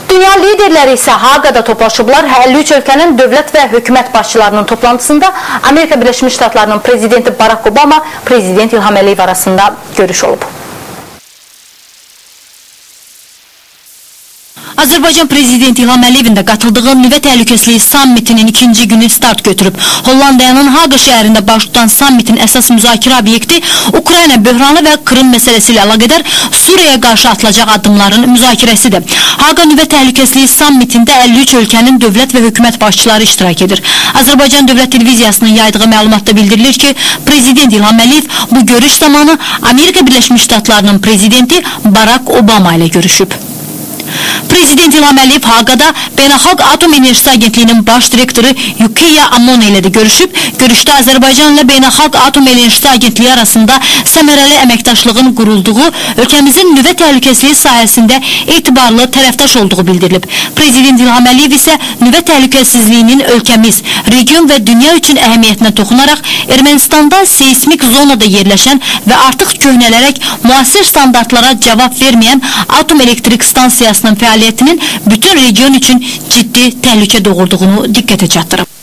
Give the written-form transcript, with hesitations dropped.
Dünya liderləri isə Haqada toplaşıblar. 53 ölkənin dövlət və hökumət başçılarının toplantısında Amerika Birləşmiş Ştatlarının prezidenti Barack Obama, prezident İlham Əliyev arasında görüş olub. Azərbaycan Prezidenti İlham Əliyevin də qatıldığı nüvə təhlükəsizliyi sammitinin ikinci günü start götürüb. Hollandiyanın Haqa şəhərində baş tutan sammitin əsas müzakirə obyekti Ukrayna böhranı və Krım məsələsi ilə əlaqədar Suriyaya qarşı atılacaq addımların müzakirəsidir. Haqa nüvə təhlükəsizliyi sammitində 53 ölkənin dövlət və hökumət başçıları iştirak edir. Azərbaycan Dövlət Televiziyasının yaydığı məlumatda bildirilir ki, Prezident İlham Əliyev bu görüş zamanı Amerika Birləşmiş Ştatlarının prezidenti Barack Obama ilə görüşüb. Prezident İlham Əliyev Haqada Beynəlxalq Atom Enerjisi Agentliyinin baş direktoru Yukiya Amano ilə də görüşüb. Görüşdə Azərbaycan ilə Beynəlxalq Atom Enerjisi Agentliyi arasında səmərəli əməkdaşlığın qurulduğu, ölkəmizin nüvə təhlükəsizliyi sahəsində etibarlı tərəfdaş olduğu bildirilib. Prezident İlham Əliyev isə nüvə təhlükəsizliyinin ölkəmiz, region və dünya üçün əhəmiyyətinə toxunaraq Ermənistanda seismik zonada yerləşən və artıq köhnələrək müasir standartlara cavab verməyən atom elektrik stansiyasının fəaliyyətinin bütün region üçün ciddi təhlükə doğurduğunu diqqətə çatdırıb.